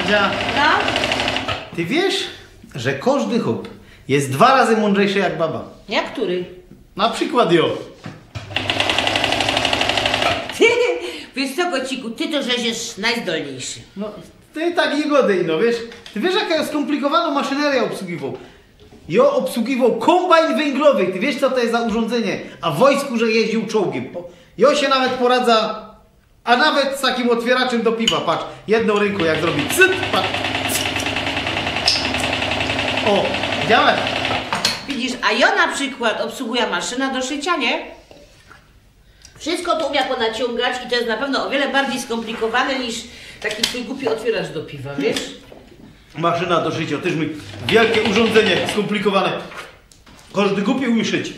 Adzia, No? ty wiesz, że każdy chłop jest 2 razy mądrzejszy jak baba? Jak który? Na przykład jo. Ty, wiesz co, kociku, ty to żeś jest najzdolniejszy. No, ty tak nie godej, no wiesz. Ty wiesz, jaka jest skomplikowaną maszynerię obsługiwał. Jo obsługiwał kombajn węglowy. Ty wiesz, co to jest za urządzenie? A w wojsku, że jeździł czołgiem. Jo się nawet poradza, a nawet z takim otwieraczem do piwa. Patrz, jedną ręką jak zrobi cyt, patrz. O, widziałeś? Widzisz, a ja na przykład obsługuję maszynę do szycia, nie? Wszystko to umie ponaciągać i to jest na pewno o wiele bardziej skomplikowane niż taki twój głupi otwieracz do piwa, wiesz? Maszyna do szycia, też mi wielkie urządzenie skomplikowane. Każdy głupi umie szyć.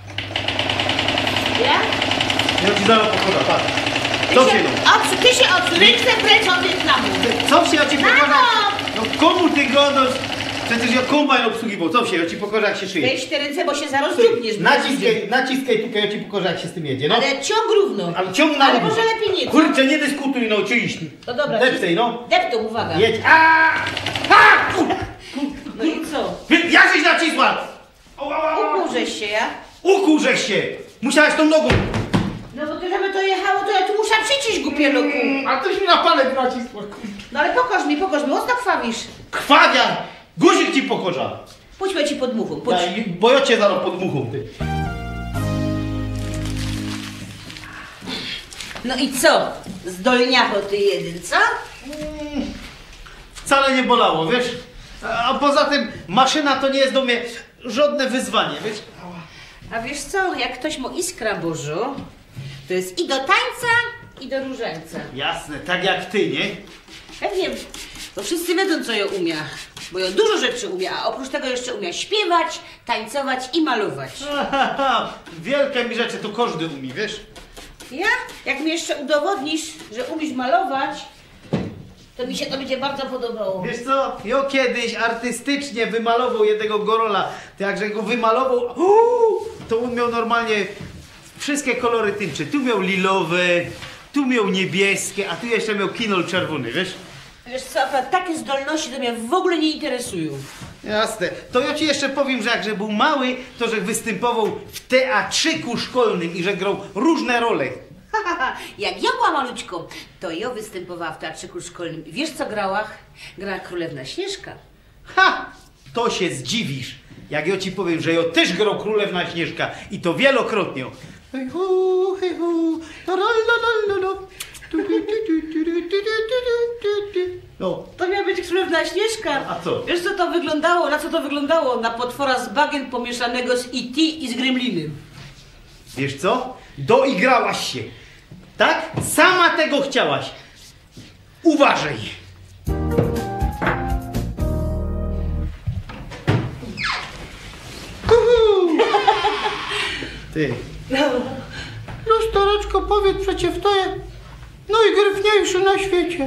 Ja? Ja ci zaraz pokażę, patrz. Co się no? Ty się odsuń, ręce precz od Wietnamu. Co się, ja ci pokażę? Mamo! No komu ty godasz? Przecież ja kombajn obsługiwał. Co się, ja ci pokażę jak się szyje. Weź te ręce, bo się zaraz dziubniesz. Naciskaj tutaj, ja ci pokażę jak się z tym jedzie, no. Ale ciąg równo. Ale ciąg na Ale równo. może lepiej nie. Kurczę, nie dyskutuj, no, ciiś. To dobra. Deptaj, no. Deptą, uwaga. Jedź. No i co? Ja żeś nacisła! Ukurzesz się, ja? Ukurzesz się! Musiałeś tą nogą. No bo to żeby to jechało, to ja tu muszę przyciść, głupie loku. A toś mi na palec nacisła. No ale pokaż mi, mocno krwawisz. Krwawia! Guzik ci pokorza. Pójdźmy ci pod muchą, pójdź. Bo ja cię zaraz pod muchą, ty. No i co? Zdolniacho ty jeden, co? Wcale nie bolało, wiesz? A poza tym maszyna to nie jest do mnie żadne wyzwanie, wiesz? A wiesz co, jak ktoś ma iskra Bożo, to jest i do tańca, i do różańca. Jasne, tak jak ty, nie? Pewnie, bo wszyscy wiedzą, co ja umie. Bo ja dużo rzeczy umie, a oprócz tego jeszcze umie śpiewać, tańcować i malować. Wielkie mi rzeczy to każdy umie, wiesz? Ja? Jak mi jeszcze udowodnisz, że umiesz malować, to mi się to będzie bardzo podobało. Wiesz co? Ja kiedyś artystycznie wymalował jednego gorola. To jakże go wymalował, to on miał normalnie wszystkie kolory tęczy. Tu miał lilowe, tu miał niebieskie, a tu jeszcze miał kinol czerwony, wiesz? Wiesz co, akurat takie zdolności to mnie w ogóle nie interesują. Jasne. To ja ci jeszcze powiem, że jakże był mały, to że występował w teatrzyku szkolnym i że grał różne role. Jak ja była maluczką, to ja występowała w teatrzyku szkolnym. I wiesz co grała? Grała Królewna Śnieżka. Ha! To się zdziwisz, jak ja ci powiem, że ja też grał Królewna Śnieżka i to wielokrotnie. Hej hu, hej hu, no. To miała być Królewna Śnieżka. A co? Wiesz co to wyglądało? Na co to wyglądało? Na potwora z bagien pomieszanego z E.T. i z Gremlinem. Wiesz co? Doigrałaś się. Tak? Sama tego chciałaś. Uważaj. Ty. No stareczko, powiedz przecież to jest najgryfniejszy na świecie.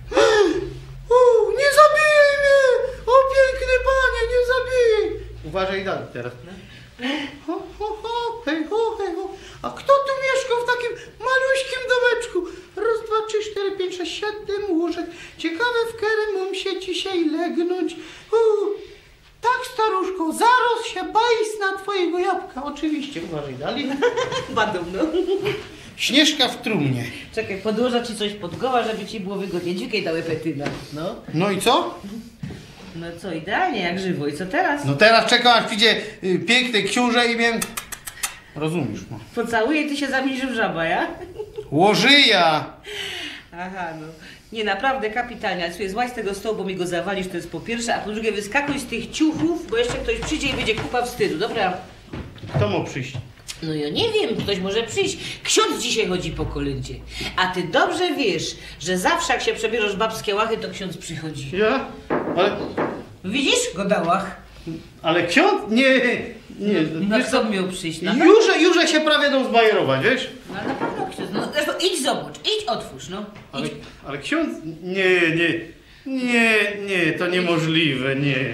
Nie zabijaj mnie! O piękny panie, nie zabijaj! Uważaj dalej teraz. Ho, ho, ho, hej, ho, hej, ho. A kto tu mieszkał w takim maluśkim domeczku? Raz, dwa, trzy, cztery, pięć, sześć, siedem łóżek. Ciekawe, w którym mam się dzisiaj legnąć. Tak, staruszko, zaraz się bajs na twojego jabłka. Oczywiście, uważaj dalej. Badumno. Śnieżka w trumnie. Czekaj, podłożę ci coś pod goła, żeby ci było wygodnie. Dźwigaj dałe petyna. No. No i co? No co, idealnie, jak żywo. I co teraz? No teraz czekam, aż przyjdzie piękny książę i mnie... Rozumiesz, no. Pocałuję i ty się zamienisz w żaba, ja? Łożyja! Aha, no. Nie, naprawdę kapitalnie. Ale słuchaj, złaź z tego stołu, bo mi go zawalisz, to jest po pierwsze, a po drugie wyskakuj z tych ciuchów, bo jeszcze ktoś przyjdzie i będzie kupa wstydu, dobra? Kto mógł przyjść? No ja nie wiem, ktoś może przyjść. Ksiądz dzisiaj chodzi po kolędzie. A ty dobrze wiesz, że zawsze jak się przebierasz w babskie łachy, to ksiądz przychodzi. Ja? Ale... Widzisz? Godałach. Ale ksiądz? Nie. No kto miał przyjść? Już się prawie dał zbajerować, wiesz? No na pewno ksiądz. No zresztą idź zobacz, idź otwórz, no. Idź. Ale ksiądz? Nie, to niemożliwe, nie.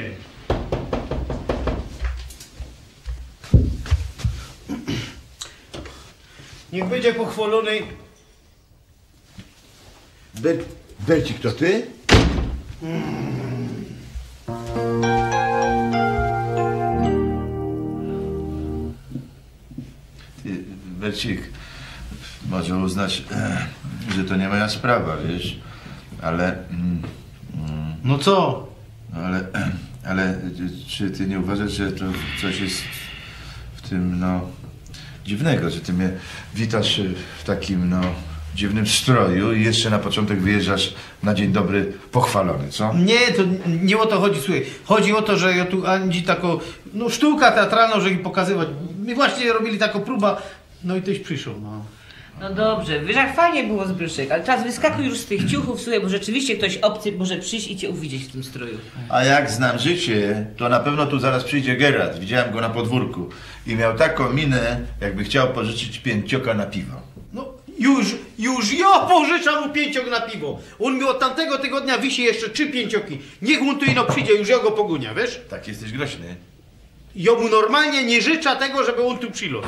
Niech będzie pochwalony. Bercik, to ty? Bercik, może uznać, że to nie moja sprawa, wiesz, ale... No co? Ale czy ty nie uważasz, że to coś jest w tym, no, dziwnego, że ty mnie witasz w takim, no, dziwnym stroju i jeszcze na początek wyjeżdżasz na dzień dobry pochwalony, co? Nie, to nie o to chodzi, słuchaj. Chodzi o to, że ja tu Andzi taką, no sztuka teatralną, żeby pokazywać. My właśnie robili taką próbę, no i tyś przyszł, no. No dobrze, wiesz jak fajnie było Zbyszek, ale teraz wyskakuj już z tych ciuchów, słuchaj, bo rzeczywiście ktoś obcy może przyjść i cię uwidzieć w tym stroju. A jak znam życie, to na pewno tu zaraz przyjdzie Gerard. Widziałem go na podwórku i miał taką minę, jakby chciał pożyczyć pięcioka na piwo. No już ja pożyczam mu pięciok na piwo. On mi od tamtego tygodnia wisi jeszcze 3 pięcioki. Niech on tu ino przyjdzie, już ja go pogunia, wiesz? Tak jesteś groźny. Ja mu normalnie nie życzę tego, żeby on tu przylósł.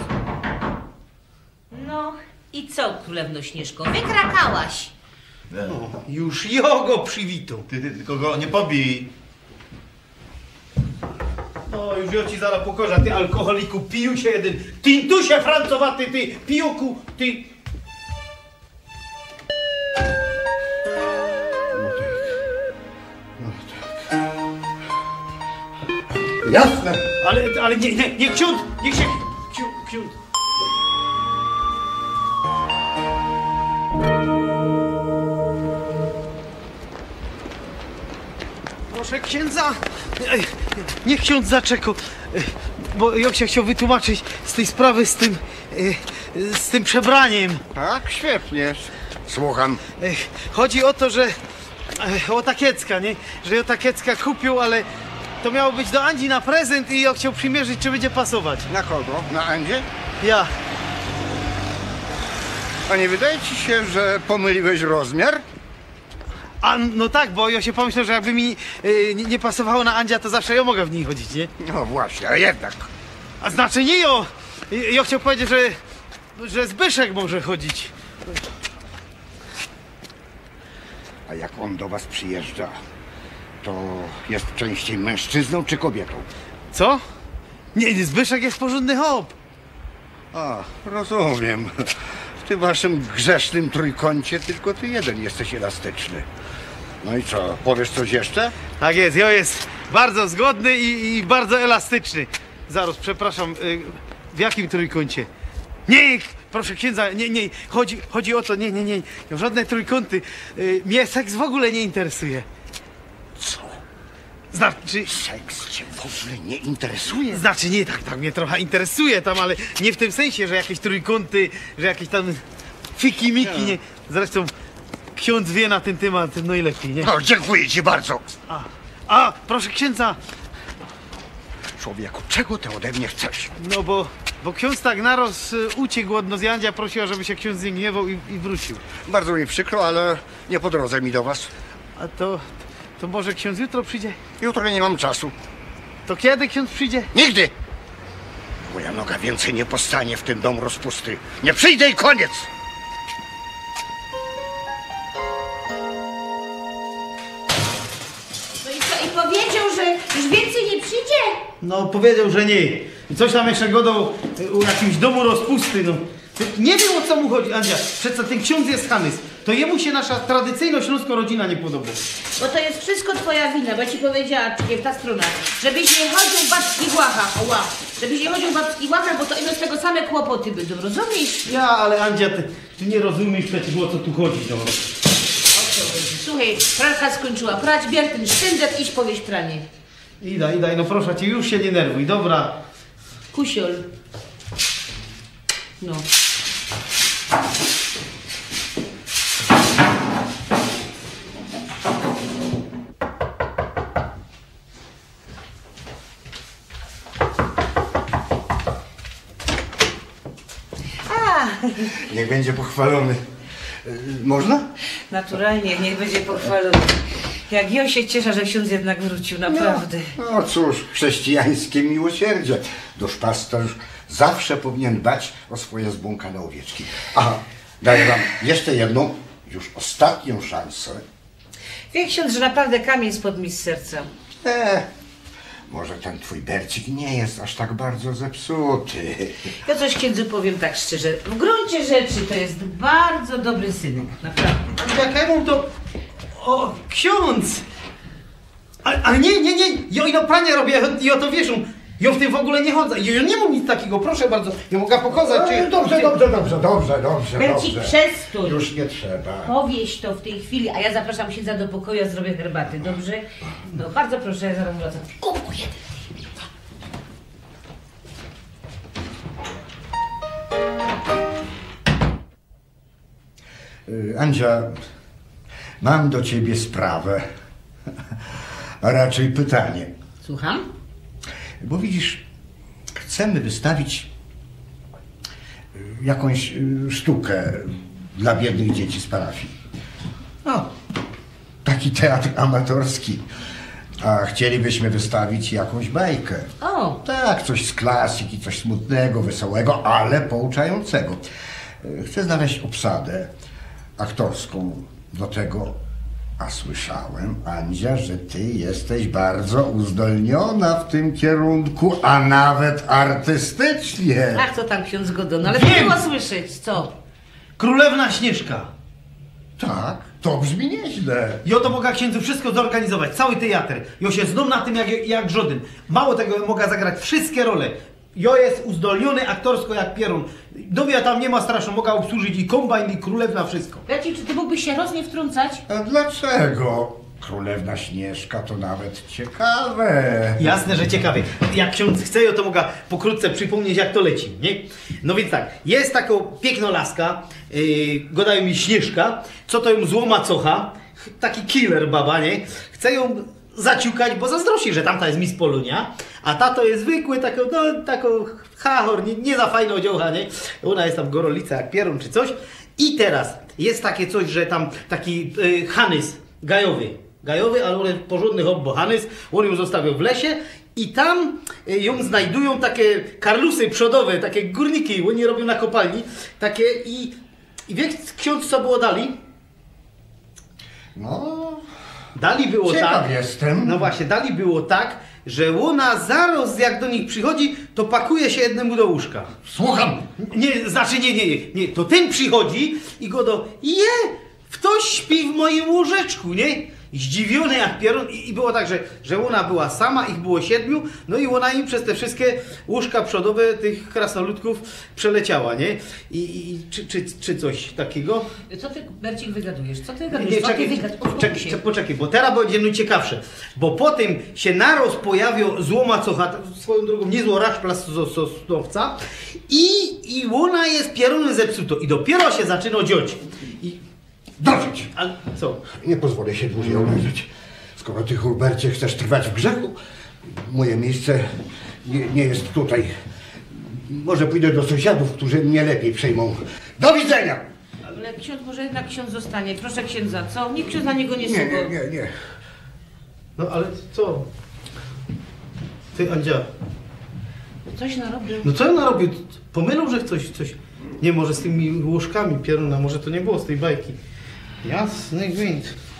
No i co, królewno Śnieżko, wykrakałaś. No, już ja go przywitał. Ty tylko go nie pobij. No, już ja ci zaraz pokażę, ty alkoholiku, piju się jeden. Tintusie francowaty, ty, pijoku, ty. Jasne. Ale nie ksiądz, niech się, ksiądz. Proszę księdza, niech ksiądz zaczekał, bo ja się chciał wytłumaczyć z tej sprawy z tym przebraniem. Tak, świetnie. Słucham. Chodzi o to, że Łotakiecka, nie? Że Łotakiecka kupił, ale to miało być do Andzi na prezent i ja chciał przymierzyć, czy będzie pasować. Na kogo? Na Andzie? Ja. A nie wydaje ci się, że pomyliłeś rozmiar? A no tak, bo ja się pomyślał, że jakby mi nie pasowało na Andzia, to zawsze ja mogę w niej chodzić, nie? No właśnie, a jednak. A znaczy nie ja! Ja chciał powiedzieć, że Zbyszek może chodzić. A jak on do was przyjeżdża, to jest częściej mężczyzną czy kobietą? Co? Nie, Zbyszek jest porządny hop. A, rozumiem. W tym waszym grzesznym trójkącie tylko ty jeden jesteś elastyczny. No i co, powiesz coś jeszcze? Tak jest, ja jest bardzo zgodny i bardzo elastyczny. Zaraz, przepraszam, w jakim trójkącie? Nie, proszę księdza, nie, chodzi o to, nie, żadne trójkąty. Mnie seks w ogóle nie interesuje. Co? Znaczy... Seks cię w ogóle nie interesuje? Znaczy nie, tak mnie trochę interesuje tam, ale nie w tym sensie, że jakieś trójkąty, że jakieś tam fiki-miki, nie. Zresztą ksiądz wie na ten temat najlepiej, nie? No, dziękuję ci bardzo. A, proszę księdza, Człowieku, czego ty ode mnie chcesz? no bo ksiądz tak naraz uciekł od nas, Jandzia prosiła, żeby się ksiądz nie gniewał i wrócił. Bardzo mi przykro, ale nie po drodze mi do was. A to może ksiądz jutro przyjdzie? Jutro nie mam czasu. To kiedy ksiądz przyjdzie? Nigdy! Moja noga więcej nie postanie w ten dom rozpusty. Nie przyjdę i koniec! No i co, i powiedział, że już więcej nie przyjdzie? No powiedział, że nie. I coś tam jeszcze godał u jakimś domu rozpusty, no. Nie wiem, o co mu chodzi, Andzia. Przecież ten ksiądz jest chamys. To jemu się nasza tradycyjno-śląska rodzina nie podoba. Bo to jest wszystko twoja wina, bo ja ci powiedziała, czy ta strona, żebyś nie chodził w babskich łachach, żebyś nie chodził w babskich łachach, bo to ino z tego same kłopoty będą, rozumiesz? Ja, ale Andzia, ty nie rozumiesz przecież, o co tu chodzi, no. O co chodzi? Słuchaj, pralka skończyła prać, bierz ten sztyndet, idź powieź pranie. Idaj, no proszę cię, już się nie nerwuj, dobra. Kusiol. No. Niech będzie pochwalony. Można? Naturalnie, niech będzie pochwalony. Jak ja się cieszę, że ksiądz jednak wrócił, naprawdę. No cóż, chrześcijańskie miłosierdzie. Duszpasterz zawsze powinien dbać o swoje zbłąkane owieczki. Aha, daję wam jeszcze jedną, już ostatnią szansę. Wie ksiądz, że naprawdę kamień spadł mi z serca. Może ten twój Bercik nie jest aż tak bardzo zepsuty. Ja coś księdzu powiem tak szczerze. W gruncie rzeczy to jest bardzo dobry synek, naprawdę. Jakiemu to... O, ksiądz! Ale nie, ja ino pranie robię i o to wiesz, ja w tym w ogóle nie chodzę. Ja nie mam nic takiego, proszę bardzo. Ja mogę pokazać, czy... Dobrze. Bercik, przestój. Już nie trzeba. Powieś to w tej chwili, a ja zapraszam księdza do pokoju, a zrobię herbaty, dobrze? No bardzo proszę, ja zaraz wracam. Kupuję. Andzia, mam do ciebie sprawę, a raczej pytanie. Słucham? Bo widzisz, chcemy wystawić jakąś sztukę dla biednych dzieci z parafii. No, taki teatr amatorski. A chcielibyśmy wystawić jakąś bajkę. O! Tak, coś z klasyki, coś smutnego, wesołego, ale pouczającego. Chcę znaleźć obsadę aktorską do tego. A słyszałem, Andzia, że ty jesteś bardzo uzdolniona w tym kierunku, a nawet artystycznie. Ach, co tam ksiądz Godon, ale Wiem. było słyszeć, co? Królewna Śnieżka. Tak, to brzmi nieźle. Ja to mogę księdzu wszystko zorganizować, cały teatr. Ja się znam na tym jak żaden. Mało tego, ja mogę zagrać wszystkie role. Ja jest uzdolniony aktorsko jak pierun. Dowia tam nie ma straszno, mogę obsłużyć i kombajn, i królewna, wszystko. Bercik, czy ty mógłbyś się roz nie wtrącać? A dlaczego? Królewna Śnieżka to nawet ciekawe. Jasne, że ciekawie. Jak ksiądz chce, ja to mogę pokrótce przypomnieć, jak to leci, nie? No więc tak, jest taka piękna laska, godają mi Śnieżka, co to ją złoma cocha, taki killer baba, nie? Chce ją zaciukać, bo zazdrości, że tamta jest Miss Polonia, a ta to jest zwykły, taką chachor, nie za fajną dziołcha, nie? Ona jest tam gorolica jak pierun czy coś. I teraz jest takie coś, że tam taki Hanys gajowy, ale on jest porządny hobbo Hanys, on ją zostawił w lesie i tam ją znajdują takie karlusy przodowe, takie górniki, oni robią na kopalni, takie i wie ksiądz co było dali? No, Dali było ciekaw tak. jestem. No właśnie, dali było tak, że ona zaraz jak do nich przychodzi, to pakuje się jednemu do łóżka. Słucham. Nie, znaczy nie, to ten przychodzi i go ktoś śpi w moim łóżeczku, nie? Zdziwiony jak pierun i było tak, że ona była sama, ich było 7, no i ona im przez te wszystkie łóżka przodowe tych krasnoludków przeleciała, nie? Czy coś takiego? Co ty, Bercik, wygadujesz? Co ty wygadujesz? Poczekaj, bo teraz będzie no ciekawsze. Bo potem się naraz pojawił złoma cocha, swoją drogą niezłą raszplasowca i ona jest pierunem zepsuto i dopiero się zaczyna dziać. Dosyć. Ale co? Nie pozwolę się dłużej obrażać. Skoro ty, Hubercie, chcesz trwać w grzechu, moje miejsce nie jest tutaj. Może pójdę do sąsiadów, którzy mnie lepiej przejmą. Do widzenia! Ale ksiądz, może jednak ksiądz zostanie. Proszę księdza, co? Niech ksiądz na niego nie słucha. Nie. No ale co? Ty, Andzia. Coś narobił. No co ja narobił? Pomylą, że coś... Nie, może z tymi łóżkami pieruna, może to nie było z tej bajki. Jasny gwint.